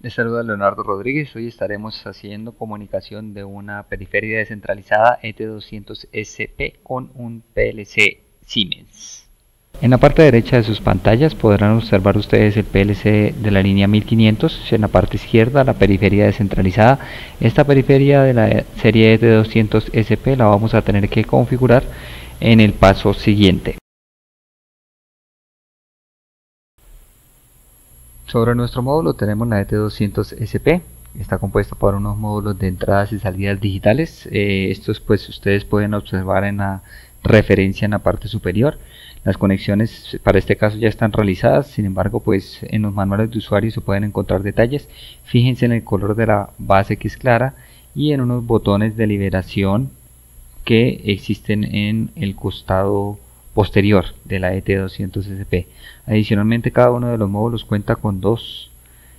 Les saluda Leonardo Rodríguez. Hoy estaremos haciendo comunicación de una periferia descentralizada ET200SP con un PLC Siemens. En la parte derecha de sus pantallas podrán observar ustedes el PLC de la línea 1500. En la parte izquierda la periferia descentralizada. Esta periferia de la serie ET200SP la vamos a tener que configurar en el paso siguiente. Sobre nuestro módulo tenemos la ET200SP, está compuesta por unos módulos de entradas y salidas digitales. Estos pues ustedes pueden observar en la referencia en la parte superior. Las conexiones para este caso ya están realizadas, sin embargo pues en los manuales de usuario se pueden encontrar detalles. Fíjense en el color de la base que es clara y en unos botones de liberación que existen en el costado posterior de la ET200SP. Adicionalmente, cada uno de los módulos cuenta con dos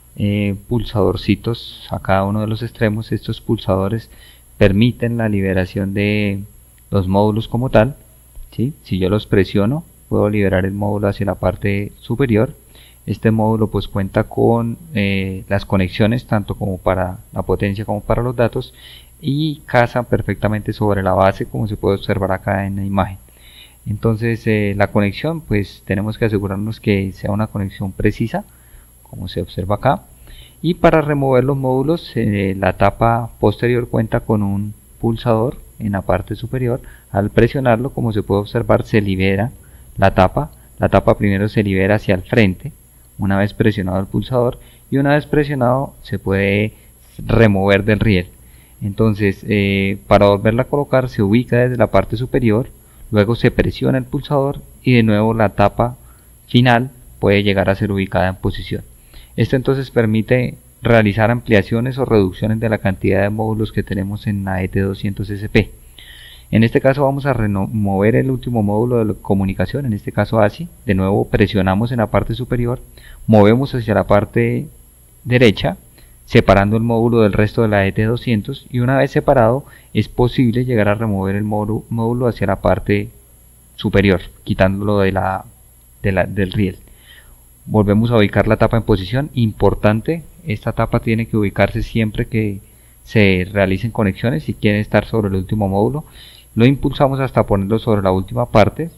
pulsadorcitos a cada uno de los extremos. Estos pulsadores permiten la liberación de los módulos como tal, ¿sí? Si yo los presiono, puedo liberar el módulo hacia la parte superior. Este módulo pues cuenta con las conexiones tanto como para la potencia como para los datos, y casa perfectamente sobre la base, como se puede observar acá en la imagen. Entonces la conexión pues tenemos que asegurarnos que sea una conexión precisa, como se observa acá. Y para remover los módulos, la tapa posterior cuenta con un pulsador en la parte superior. Al presionarlo, como se puede observar, se libera la tapa. La tapa primero se libera hacia el frente una vez presionado el pulsador, y una vez presionado se puede remover del riel. Entonces para volverla a colocar se ubica desde la parte superior, luego se presiona el pulsador y de nuevo la tapa final puede llegar a ser ubicada en posición. Esto entonces permite realizar ampliaciones o reducciones de la cantidad de módulos que tenemos en la ET200SP. En este caso vamos a remover el último módulo de comunicación, en este caso ASI. De nuevo presionamos en la parte superior, movemos hacia la parte derecha, separando el módulo del resto de la ET200, y una vez separado es posible llegar a remover el módulo hacia la parte superior, quitándolo del riel. Volvemos a ubicar la tapa en posición. Importante, esta tapa tiene que ubicarse siempre que se realicen conexiones. Si quieren estar sobre el último módulo, lo impulsamos hasta ponerlo sobre la última parte.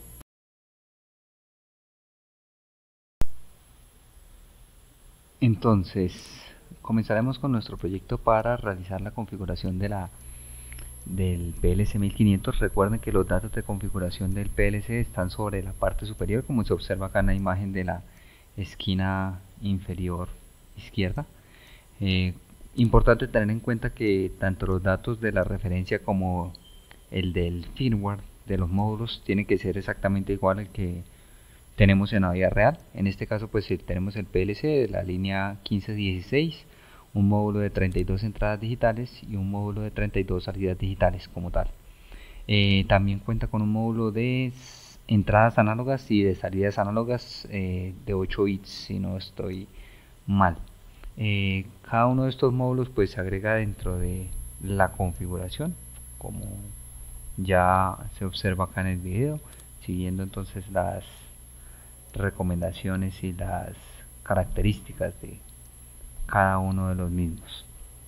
Entonces comenzaremos con nuestro proyecto para realizar la configuración del PLC 1500. Recuerden que los datos de configuración del PLC están sobre la parte superior, como se observa acá en la imagen de la esquina inferior izquierda. Importante tener en cuenta que tanto los datos de la referencia como el del firmware de los módulos tiene que ser exactamente igual al que tenemos en la vida real. En este caso pues tenemos el PLC de la línea 1516, un módulo de 32 entradas digitales y un módulo de 32 salidas digitales como tal. También cuenta con un módulo de entradas análogas y de salidas análogas de 8 bits, si no estoy mal. Cada uno de estos módulos pues se agrega dentro de la configuración, como ya se observa acá en el video, siguiendo entonces las recomendaciones y las características de cada uno de los mismos.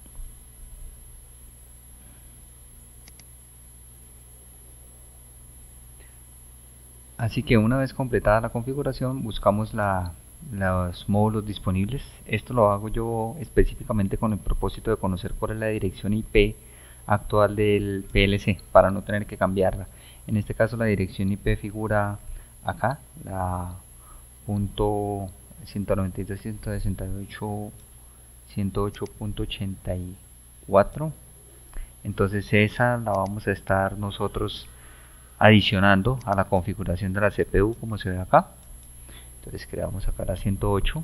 Así que una vez completada la configuración, buscamos los módulos disponibles. Esto lo hago yo específicamente con el propósito de conocer cuál es la dirección IP actual del PLC para no tener que cambiarla. En este caso la dirección IP figura acá, la .192.168.108.84. entonces esa la vamos a estar nosotros adicionando a la configuración de la CPU, como se ve acá. Entonces creamos acá la 108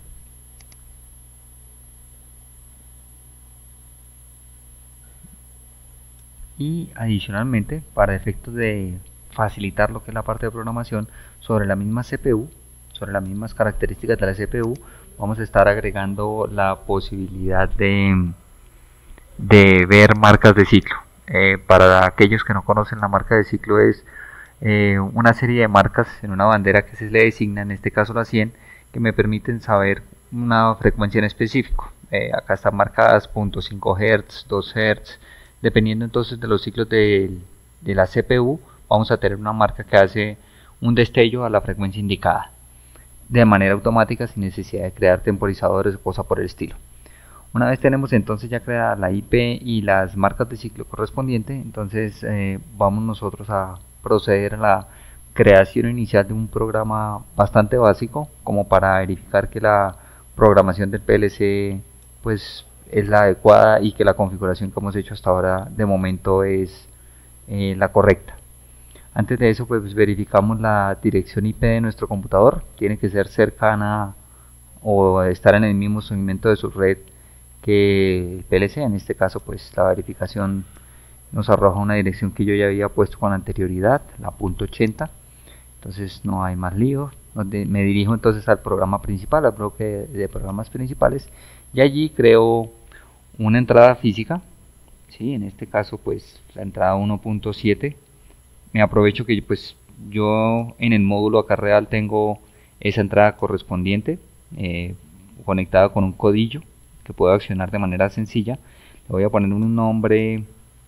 y adicionalmente, para efectos de facilitar lo que es la parte de programación, sobre la misma CPU, sobre las mismas características de la CPU, vamos a estar agregando la posibilidad de ver marcas de ciclo. Para aquellos que no conocen, la marca de ciclo es una serie de marcas en una bandera que se le designa, en este caso la 100, que me permiten saber una frecuencia en específico. acá están marcadas 0.5 Hz, 2 Hz, dependiendo entonces de los ciclos de la CPU, vamos a tener una marca que hace un destello a la frecuencia indicada de manera automática sin necesidad de crear temporizadores o cosas por el estilo. Una vez tenemos entonces ya creada la IP y las marcas de ciclo correspondiente, entonces vamos nosotros a proceder a la creación inicial de un programa bastante básico como para verificar que la programación del PLC pues es la adecuada y que la configuración que hemos hecho hasta ahora de momento es la correcta. Antes de eso pues verificamos la dirección IP de nuestro computador, tiene que ser cercana o estar en el mismo segmento de su red que el PLC. En este caso pues la verificación nos arroja una dirección que yo ya había puesto con anterioridad, la .80, entonces no hay más lío. Me dirijo entonces al programa principal, al bloque de programas principales, y allí creo una entrada física, ¿sí? En este caso pues la entrada 1.7. Me aprovecho que pues yo en el módulo acá real tengo esa entrada correspondiente conectada con un codillo que puedo accionar de manera sencilla. Le voy a poner un nombre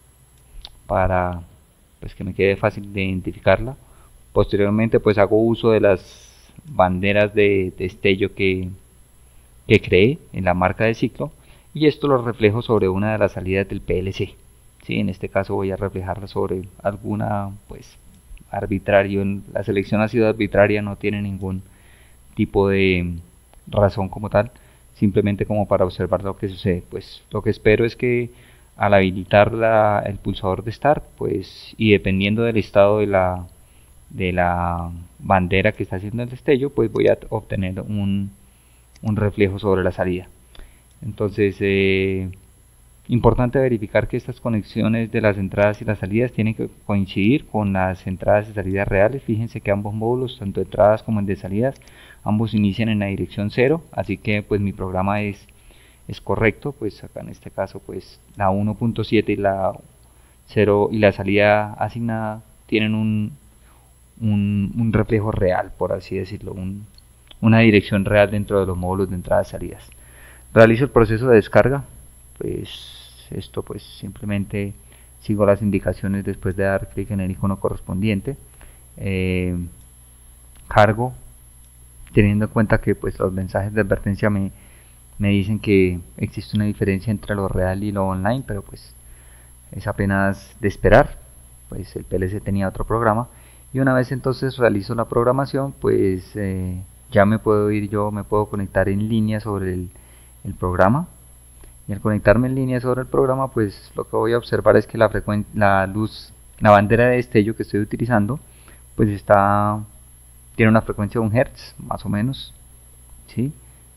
para pues que me quede fácil de identificarla. Posteriormente pues hago uso de las banderas de destello que creé en la marca de ciclo, y esto lo reflejo sobre una de las salidas del PLC. ¿Sí? En este caso voy a reflejarla sobre alguna pues arbitrario. La selección ha sido arbitraria, no tiene ningún tipo de razón como tal, simplemente como para observar lo que sucede. Pues lo que espero es que al habilitar el pulsador de Start, pues, y dependiendo del estado de la bandera que está haciendo el destello, pues voy a obtener un reflejo sobre la salida. Entonces importante verificar que estas conexiones de las entradas y las salidas tienen que coincidir con las entradas y salidas reales. Fíjense que ambos módulos, tanto entradas como el de salidas, ambos inician en la dirección 0, así que pues mi programa es correcto. Pues acá en este caso pues la 1.7 y la 0 y la salida asignada tienen un reflejo real, por así decirlo, una dirección real dentro de los módulos de entradas y salidas. Realizo el proceso de descarga. Pues esto pues simplemente sigo las indicaciones después de dar clic en el icono correspondiente. Cargo, teniendo en cuenta que pues los mensajes de advertencia me dicen que existe una diferencia entre lo real y lo online, pero pues es apenas de esperar, pues el PLC tenía otro programa. Y una vez entonces realizo la programación, pues ya me puedo ir, yo me puedo conectar en línea sobre el programa. Y al conectarme en línea sobre el programa, pues lo que voy a observar es que la bandera de destello que estoy utilizando, pues tiene una frecuencia de 1 Hz, más o menos, ¿sí?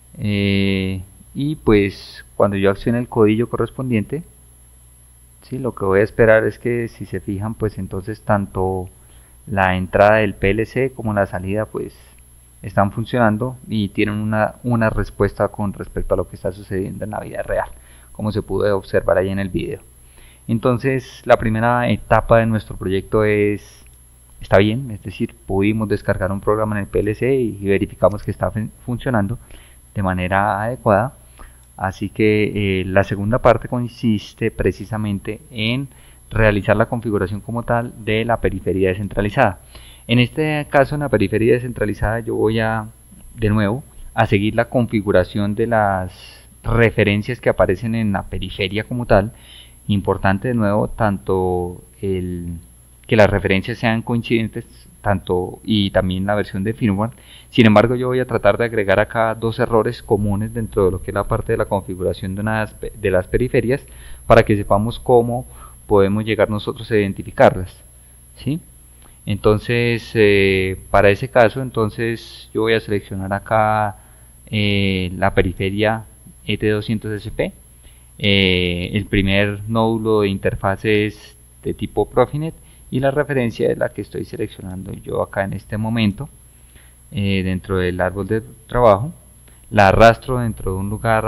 Y pues cuando yo accione el codillo correspondiente, ¿sí? Lo que voy a esperar es que, si se fijan, pues entonces tanto la entrada del PLC como la salida pues están funcionando y tienen una respuesta con respecto a lo que está sucediendo en la vida real, como se pudo observar ahí en el video. Entonces la primera etapa de nuestro proyecto está bien, es decir, pudimos descargar un programa en el PLC y verificamos que está funcionando de manera adecuada. Así que la segunda parte consiste precisamente en realizar la configuración como tal de la periferia descentralizada. En este caso, en la periferia descentralizada, yo voy de nuevo a seguir la configuración de las referencias que aparecen en la periferia como tal. Importante de nuevo, tanto que las referencias sean coincidentes, y también la versión de firmware. Sin embargo, yo voy a tratar de agregar acá dos errores comunes dentro de lo que es la parte de la configuración de las periferias, para que sepamos cómo podemos llegar nosotros a identificarlas, ¿sí? Entonces para ese caso, entonces yo voy a seleccionar acá la periferia ET200SP. El primer nódulo de interfaz es de tipo Profinet y la referencia es la que estoy seleccionando yo acá en este momento dentro del árbol de trabajo. La arrastro dentro de un lugar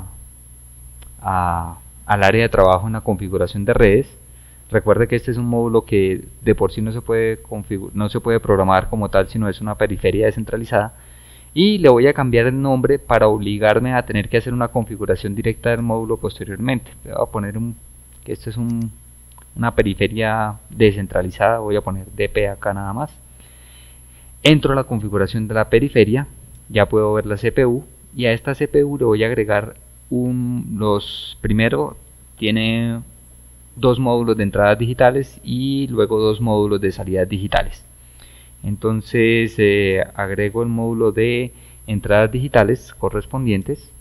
al área de trabajo en la configuración de redes. Recuerde que este es un módulo que de por sí no se puede programar como tal, sino es una periferia descentralizada. y le voy a cambiar el nombre para obligarme a tener que hacer una configuración directa del módulo posteriormente. Le voy a poner que esto es una periferia descentralizada, voy a poner DP acá nada más. Entro a la configuración de la periferia, ya puedo ver la CPU, y a esta CPU le voy a agregar primero tiene dos módulos de entradas digitales y luego dos módulos de salidas digitales. Entonces agrego el módulo de entradas digitales correspondientes.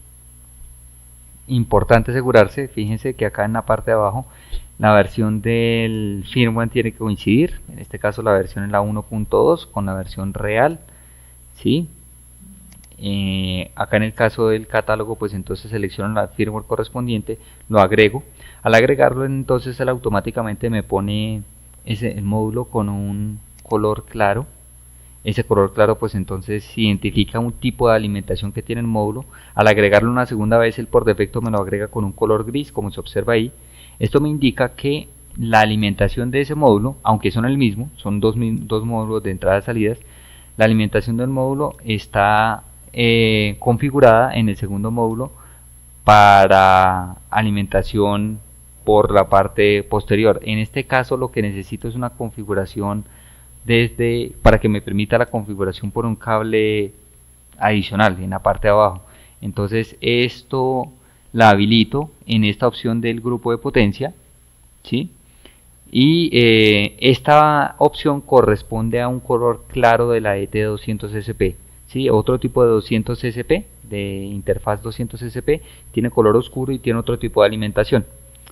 Importante asegurarse, fíjense que acá en la parte de abajo la versión del firmware tiene que coincidir, en este caso la versión es la 1.2 con la versión real, ¿sí? Acá en el caso del catálogo, pues entonces selecciono el firmware correspondiente, lo agrego. Al agregarlo, entonces él automáticamente me pone el módulo con un color claro. Ese color claro pues entonces identifica un tipo de alimentación que tiene el módulo. Al agregarlo una segunda vez, él por defecto me lo agrega con un color gris, como se observa ahí. Esto me indica que la alimentación de ese módulo, aunque son el mismo, son dos módulos de entradas y salidas, la alimentación del módulo está configurada en el segundo módulo para alimentación por la parte posterior. En este caso lo que necesito es una configuración para que me permita la configuración por un cable adicional en la parte de abajo. Entonces esto la habilito en esta opción del grupo de potencia, ¿sí? Y esta opción corresponde a un color claro de la ET200SP, ¿sí? Otro tipo de 200SP, de interfaz 200SP, tiene color oscuro y tiene otro tipo de alimentación.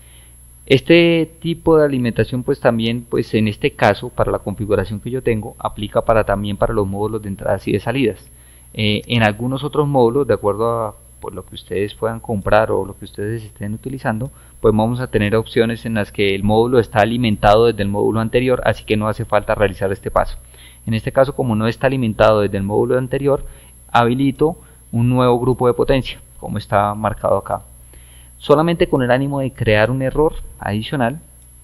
Este tipo de alimentación pues también, pues en este caso, para la configuración que yo tengo, aplica también para los módulos de entradas y de salidas. En algunos otros módulos, de acuerdo a lo que ustedes puedan comprar o lo que ustedes estén utilizando, pues vamos a tener opciones en las que el módulo está alimentado desde el módulo anterior, así que no hace falta realizar este paso. En este caso, como no está alimentado desde el módulo anterior, habilito un nuevo grupo de potencia, como está marcado acá. Solamente con el ánimo de crear un error adicional,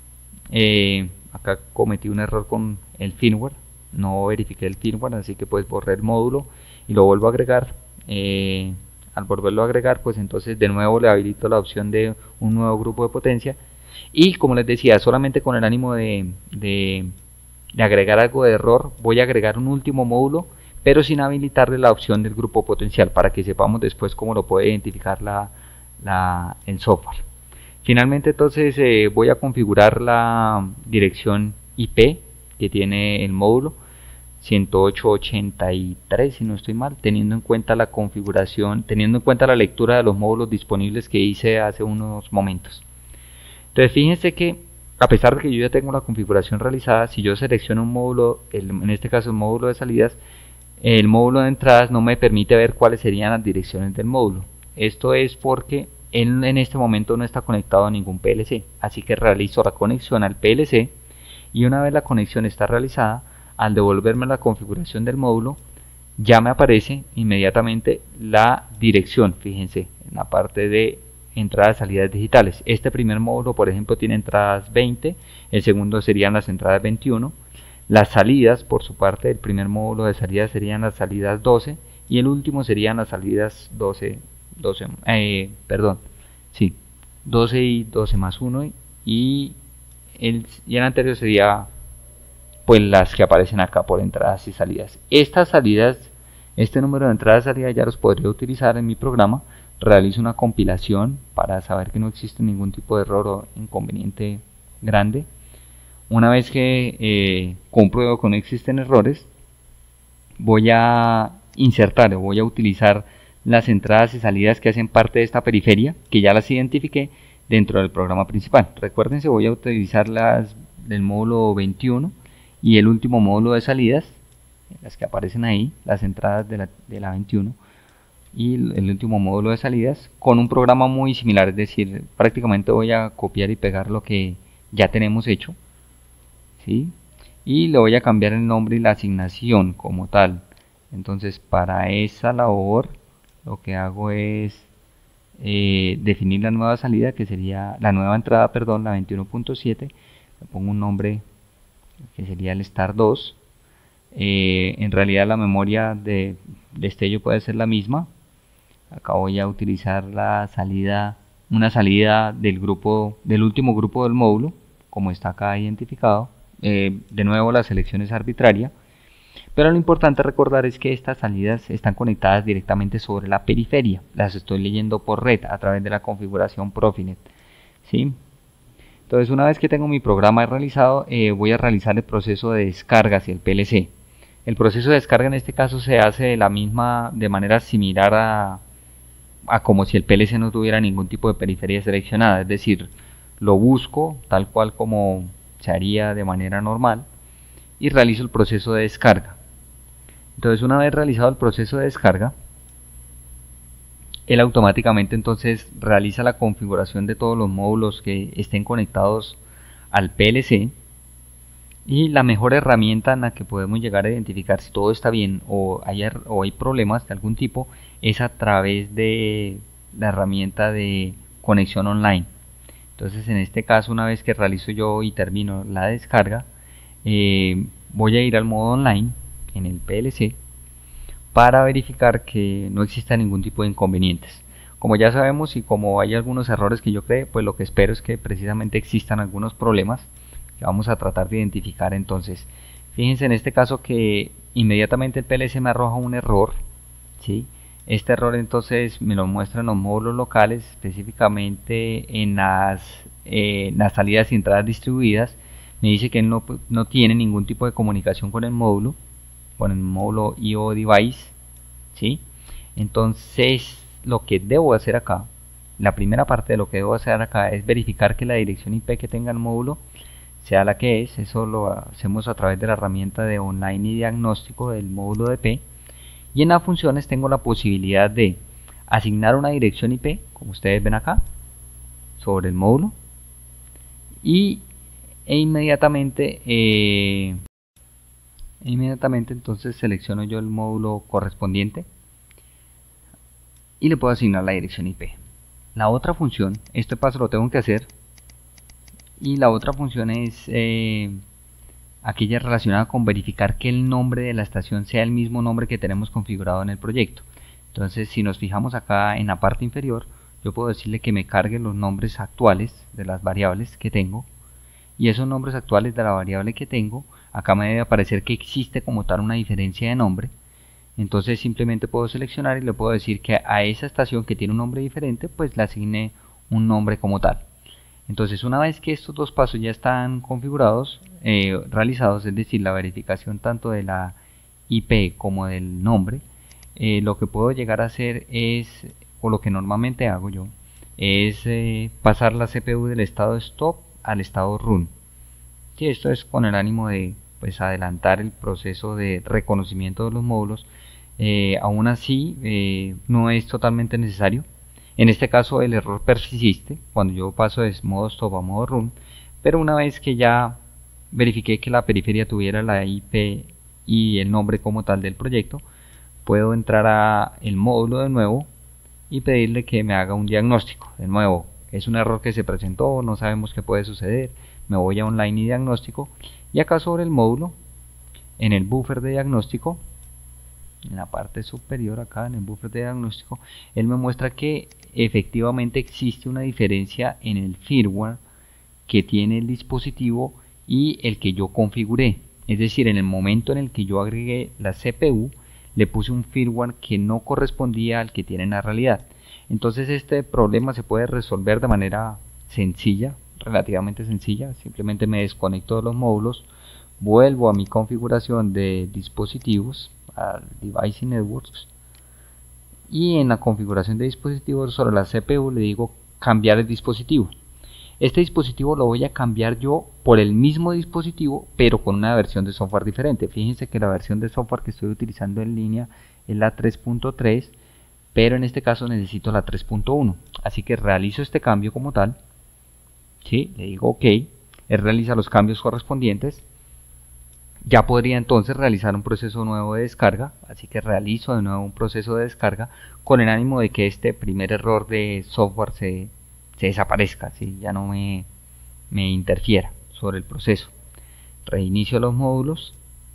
acá cometí un error con el firmware, no verifiqué el firmware, así que pues borré el módulo y lo vuelvo a agregar. Al volverlo a agregar, pues entonces de nuevo le habilito la opción de un nuevo grupo de potencia, y como les decía, solamente con el ánimo de agregar algo de error, voy a agregar un último módulo, pero sin habilitarle la opción del grupo potencial, para que sepamos después cómo lo puede identificar el software. Finalmente entonces voy a configurar la dirección IP que tiene el módulo 108.83, si no estoy mal, teniendo en cuenta la configuración, teniendo en cuenta la lectura de los módulos disponibles que hice hace unos momentos. Entonces fíjense que a pesar de que yo ya tengo la configuración realizada, si yo selecciono un módulo, en este caso el módulo de salidas, el módulo de entradas no me permite ver cuáles serían las direcciones del módulo. Esto es porque él en este momento no está conectado a ningún PLC, así que realizo la conexión al PLC, y una vez la conexión está realizada, al devolverme la configuración del módulo, ya me aparece inmediatamente la dirección. Fíjense en la parte de entradas y salidas digitales. Este primer módulo, por ejemplo, tiene entradas 20, el segundo serían las entradas 21, las salidas, por su parte, el primer módulo de salida serían las salidas 12, y el último serían las salidas 12 y 12 más 1, y el anterior sería pues las que aparecen acá por entradas y salidas. Estas salidas, este número de entradas y salidas ya los podría utilizar en mi programa. Realizo una compilación para saber que no existe ningún tipo de error o inconveniente grande. Una vez que compruebo que no existen errores, voy a insertar o voy a utilizar las entradas y salidas que hacen parte de esta periferia, que ya las identifiqué dentro del programa principal. Recuérdense, voy a utilizar las del módulo 21 y el último módulo de salidas, las que aparecen ahí, las entradas de la 21 y el último módulo de salidas, con un programa muy similar, es decir, prácticamente voy a copiar y pegar lo que ya tenemos hecho, ¿sí? Y le voy a cambiar el nombre y la asignación como tal. Entonces para esa labor lo que hago es definir la nueva salida, que sería la nueva entrada, perdón, la 21.7, le pongo un nombre que sería el Star 2. En realidad la memoria destello puede ser la misma. Acá voy a utilizar la salida, una salida del grupo, del último grupo del módulo, como está acá identificado. De nuevo la selección es arbitraria, pero lo importante recordar es que estas salidas están conectadas directamente sobre la periferia. Las estoy leyendo por red a través de la configuración Profinet, ¿sí? Entonces, una vez que tengo mi programa realizado, voy a realizar el proceso de descarga hacia el PLC. El proceso de descarga en este caso se hace de manera similar a como si el PLC no tuviera ningún tipo de periferia seleccionada, es decir, lo busco tal cual como se haría de manera normal y realizo el proceso de descarga. Entonces, una vez realizado el proceso de descarga, él automáticamente entonces realiza la configuración de todos los módulos que estén conectados al PLC, y la mejor herramienta en la que podemos llegar a identificar si todo está bien o hay problemas de algún tipo es a través de la herramienta de conexión online. Entonces, en este caso, una vez que realizo yo y termino la descarga, voy a ir al modo online en el PLC para verificar que no exista ningún tipo de inconvenientes. Como ya sabemos y como hay algunos errores que yo creo, pues lo que espero es que precisamente existan algunos problemas que vamos a tratar de identificar. Entonces, fíjense en este caso que inmediatamente el PLC me arroja un error, ¿sí? Este error entonces me lo muestra en los módulos locales, específicamente en las salidas y entradas distribuidas. Me dice que no tiene ningún tipo de comunicación con el módulo IO device, ¿sí? Entonces, lo que debo hacer acá, la primera parte de lo que debo hacer acá es verificar que la dirección IP que tenga el módulo sea la que es. Eso lo hacemos a través de la herramienta de online y diagnóstico del módulo DP. Y en las funciones tengo la posibilidad de asignar una dirección IP, como ustedes ven acá, sobre el módulo, e inmediatamente entonces selecciono yo el módulo correspondiente y le puedo asignar la dirección IP. La otra función, este paso lo tengo que hacer, y la otra función es aquella relacionada con verificar que el nombre de la estación sea el mismo nombre que tenemos configurado en el proyecto. Entonces, si nos fijamos acá en la parte inferior, yo puedo decirle que me cargue los nombres actuales de las variables que tengo, y esos nombres actuales de la variable que tengo, acá me debe aparecer que existe como tal una diferencia de nombre. Entonces simplemente puedo seleccionar y le puedo decir que a esa estación que tiene un nombre diferente, pues le asigne un nombre como tal. Entonces, una vez que estos dos pasos ya están configurados, realizados, es decir, la verificación tanto de la IP como del nombre, lo que puedo llegar a hacer es, o lo que normalmente hago yo, es pasar la CPU del estado stop al estado run. Sí, esto es con el ánimo de pues adelantar el proceso de reconocimiento de los módulos. Aún así, no es totalmente necesario. En este caso el error persiste cuando yo paso de modo stop a modo run, pero una vez que ya verifiqué que la periferia tuviera la IP y el nombre como tal del proyecto, puedo entrar a el módulo de nuevo y pedirle que me haga un diagnóstico. De nuevo, es un error que se presentó, no sabemos qué puede suceder. Me voy a online y diagnóstico, y acá sobre el módulo, en el buffer de diagnóstico, en la parte superior acá en el buffer de diagnóstico, él me muestra que efectivamente existe una diferencia en el firmware que tiene el dispositivo y el que yo configuré. Es decir, en el momento en el que yo agregué la CPU, le puse un firmware que no correspondía al que tiene en la realidad. Entonces este problema se puede resolver de manera sencilla, relativamente sencilla. Simplemente me desconecto de los módulos, vuelvo a mi configuración de dispositivos, al Device y Networks, y en la configuración de dispositivos sobre la CPU le digo cambiar el dispositivo. Este dispositivo lo voy a cambiar yo por el mismo dispositivo, pero con una versión de software diferente. Fíjense que la versión de software que estoy utilizando en línea es la 3.3, pero en este caso necesito la 3.1. Así que realizo este cambio como tal. ¿Sí? Le digo OK. Él realiza los cambios correspondientes. Ya podría entonces realizar un proceso nuevo de descarga, así que realizo de nuevo un proceso de descarga con el ánimo de que este primer error de software se desaparezca, ¿sí? Ya no me interfiera sobre el proceso. Reinicio los módulos,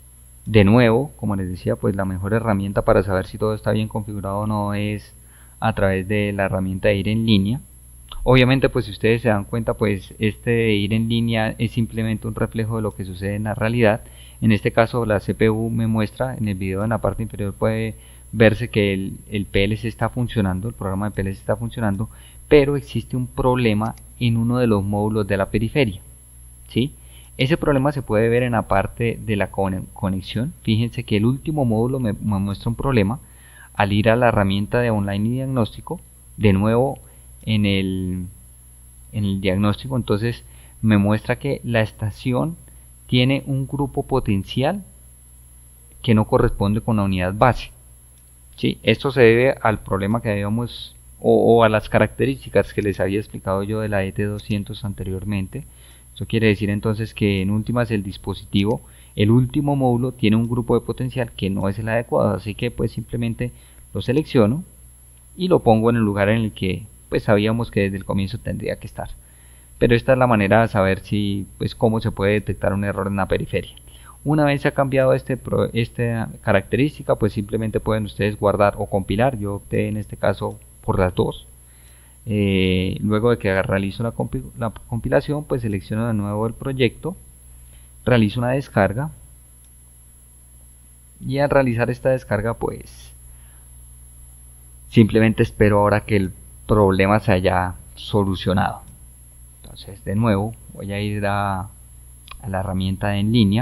De nuevo, como les decía, pues la mejor herramienta para saber si todo está bien configurado o no es a través de la herramienta de ir en línea. Obviamente, pues si ustedes se dan cuenta, pues este de ir en línea es simplemente un reflejo de lo que sucede en la realidad. En este caso la CPU me muestra, en el video en la parte inferior puede verse que el PLC está funcionando, el programa de PLC está funcionando, pero existe un problema en uno de los módulos de la periferia, ¿sí? Ese problema se puede ver en la parte de la conexión. Fíjense que el último módulo me muestra un problema. Al ir a la herramienta de online y diagnóstico, de nuevo en el diagnóstico, entonces me muestra que la estación tiene un grupo potencial que no corresponde con la unidad base. ¿Sí? Esto se debe al problema que habíamos o a las características que les había explicado yo de la ET200 anteriormente. Eso quiere decir entonces que en últimas el dispositivo, el último módulo, tiene un grupo de potencial que no es el adecuado, así que pues simplemente lo selecciono y lo pongo en el lugar en el que pues sabíamos que desde el comienzo tendría que estar. Pero esta es la manera de saber si pues cómo se puede detectar un error en la periferia. Una vez se ha cambiado esta característica, pues simplemente pueden ustedes guardar o compilar. Yo opté en este caso por las dos. Luego de que realizo la compilación, pues selecciono de nuevo el proyecto, realizo una descarga y al realizar esta descarga pues simplemente espero ahora que el problema se haya solucionado. Entonces de nuevo voy a ir a la herramienta de en línea,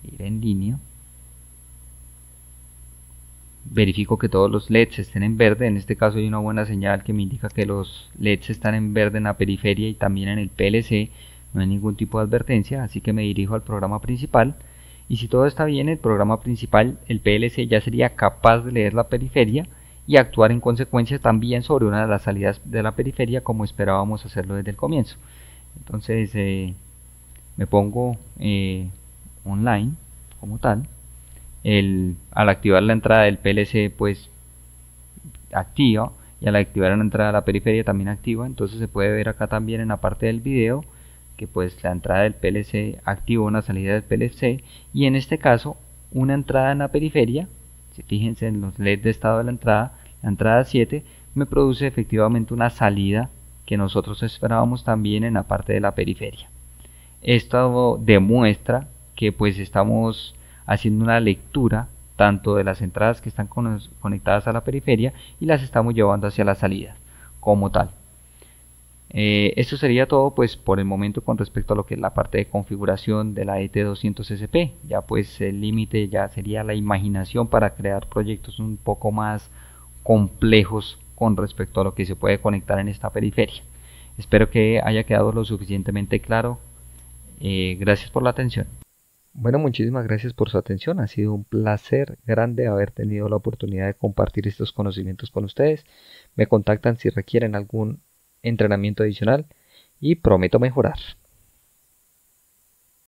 verifico que todos los LEDs estén en verde. En este caso hay una buena señal que me indica que los LEDs están en verde en la periferia y también en el PLC. No hay ningún tipo de advertencia, así que me dirijo al programa principal y si todo está bien, el programa principal, el PLC, ya sería capaz de leer la periferia y actuar en consecuencia también sobre una de las salidas de la periferia como esperábamos hacerlo desde el comienzo. Entonces me pongo online como tal. Al activar la entrada del PLC pues activa y al activar la entrada de la periferia también activa. Entonces se puede ver acá también en la parte del video que pues la entrada del PLC activa una salida del PLC y en este caso una entrada en la periferia. Si fíjense en los LEDs de estado de la entrada 7 me produce efectivamente una salida que nosotros esperábamos también en la parte de la periferia. Esto demuestra que pues estamos haciendo una lectura tanto de las entradas que están conectadas a la periferia y las estamos llevando hacia la salida como tal. Esto sería todo pues por el momento con respecto a lo que es la parte de configuración de la ET200SP. Ya pues el límite ya sería la imaginación para crear proyectos un poco más complejos con respecto a lo que se puede conectar en esta periferia. Espero que haya quedado lo suficientemente claro. Gracias por la atención. Bueno, muchísimas gracias por su atención. Ha sido un placer grande haber tenido la oportunidad de compartir estos conocimientos con ustedes. Me contactan si requieren algún entrenamiento adicional y prometo mejorar.